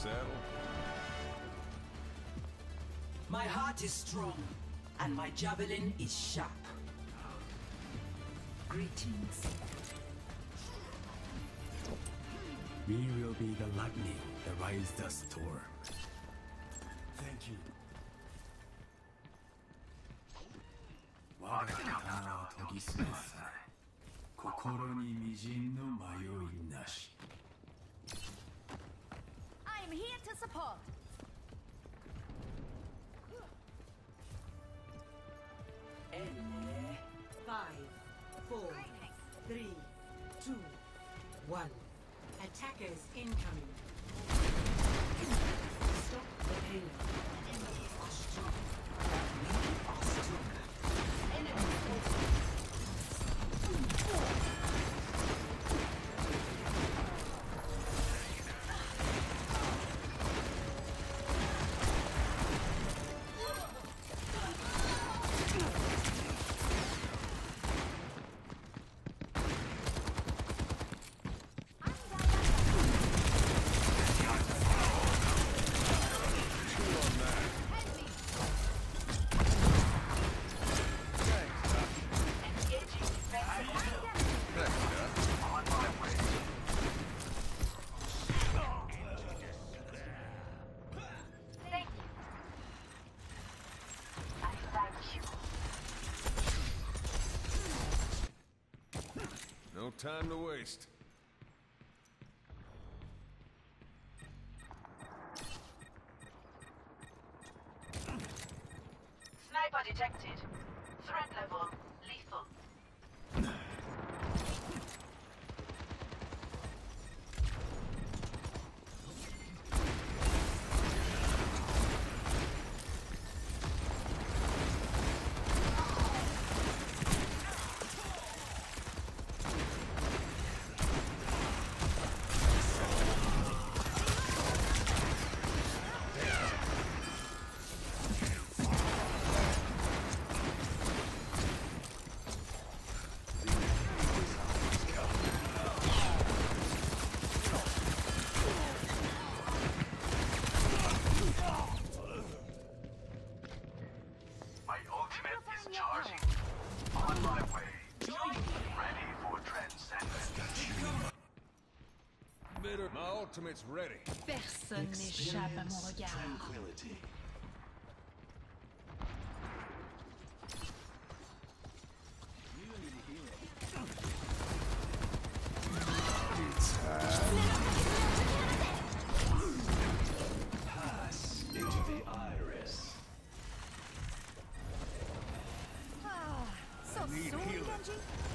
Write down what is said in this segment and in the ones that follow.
saddle? My heart is strong, and my javelin is sharp. Greetings. We will be the lightning that rides the storm. Thank you. 我が刀を研ぎ澄まさい。心にみじんの迷いなし。 I'm here to support. And 5, 4, 3, 2, 1. Attackers incoming. Stop the pain. Enemies are strong. We are stronger. Enemies No time to waste. Sniper detected. Threat level lethal. My ultimate is charging. On my way. Ready for transcendence. Bitter. My ultimate's ready. Personne n'échappe à mon regard. Tranquility. Pass into the iris. So soon, Genji?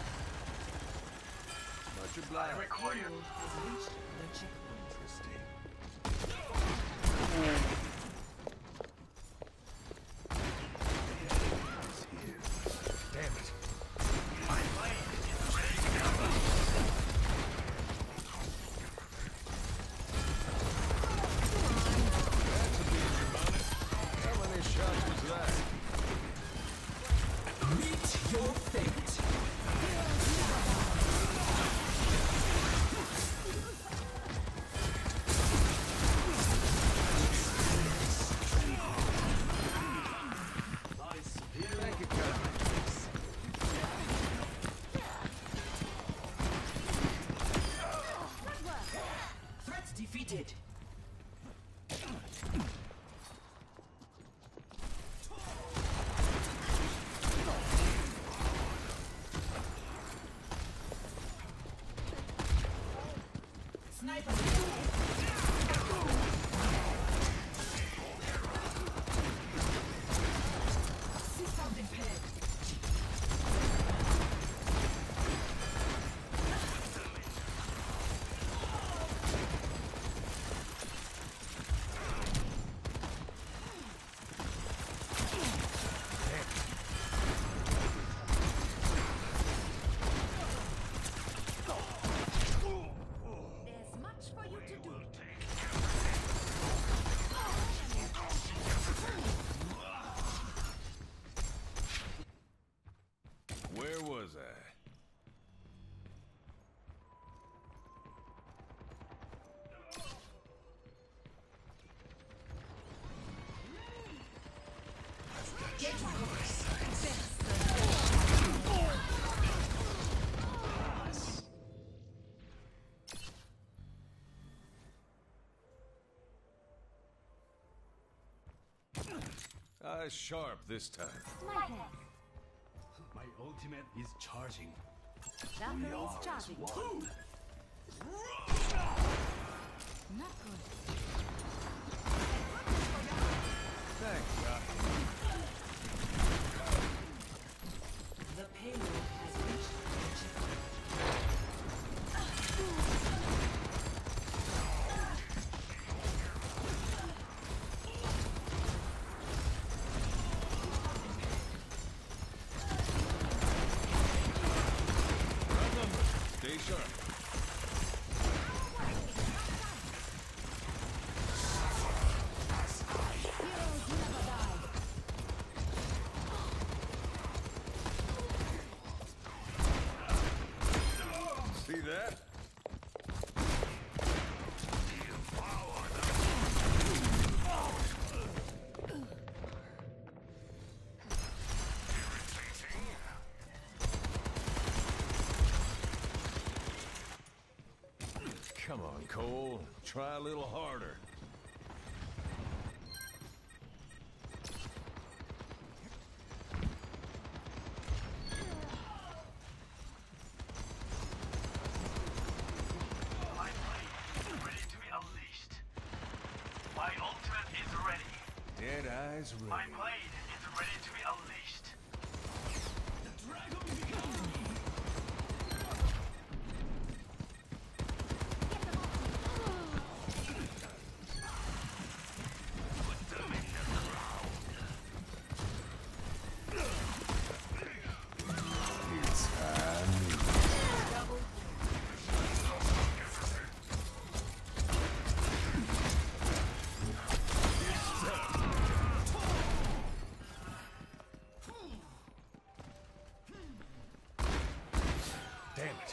Much I obliged. require Interesting. Damn it. my blade is ready to go. That's a danger bonnet. How many shots was that? meet your fate. Eyes sharp this time. My ultimate is charging. Valkyrie's charging. Not good. Thanks, Doc. The payload has reached the objective. Remember, stay sharp. Heroes never die. See that? Come on, Cole. Try a little harder. My blade is ready to be unleashed. My ultimate is ready. Dead eyes My ready. blade is ready to be unleashed. It's damn it.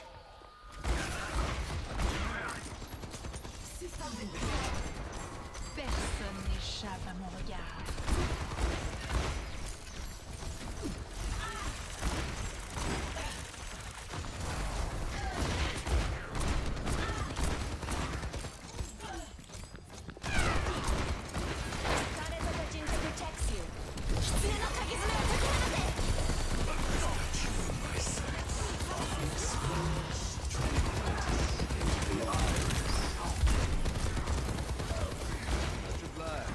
Personne n'échappe à mon regard. Much obliged.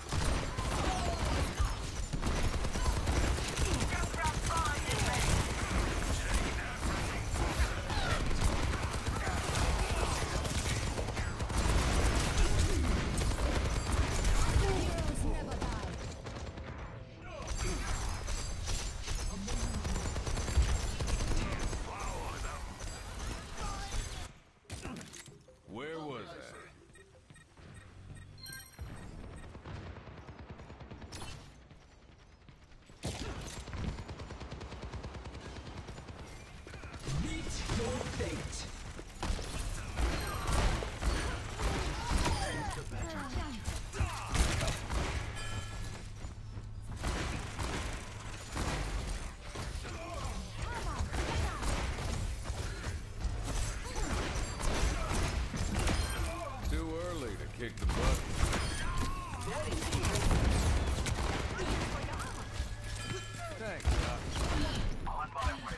Heroes never die. Where was I? Meet your fate. Too early to kick the bucket. Thanks, Doc. On my way.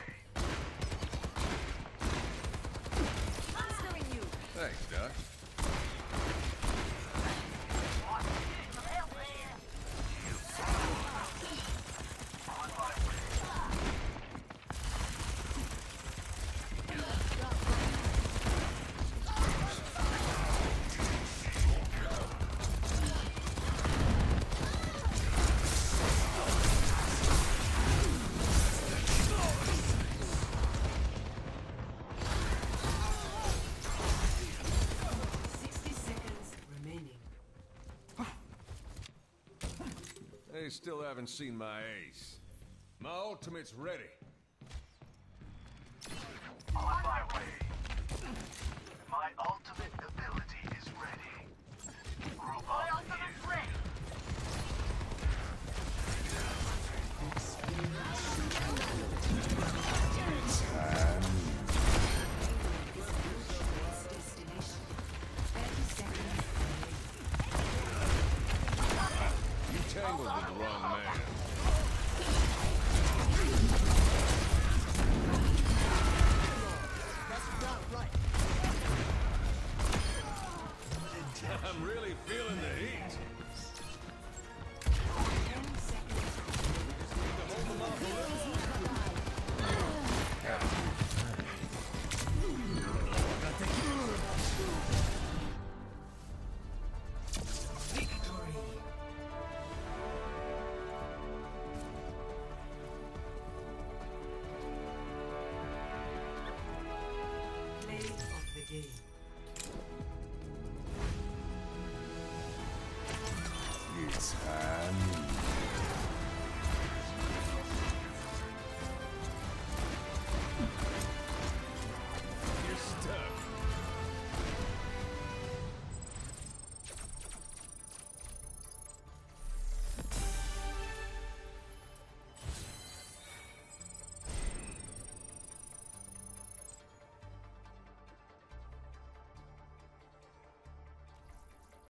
Monstering you. Thanks, Doc. On my way. They still haven't seen my ace. My ultimate's ready. On my way. My ultimate ability is ready. Group up here. Gambled with the wrong man. I'm really feeling the heat.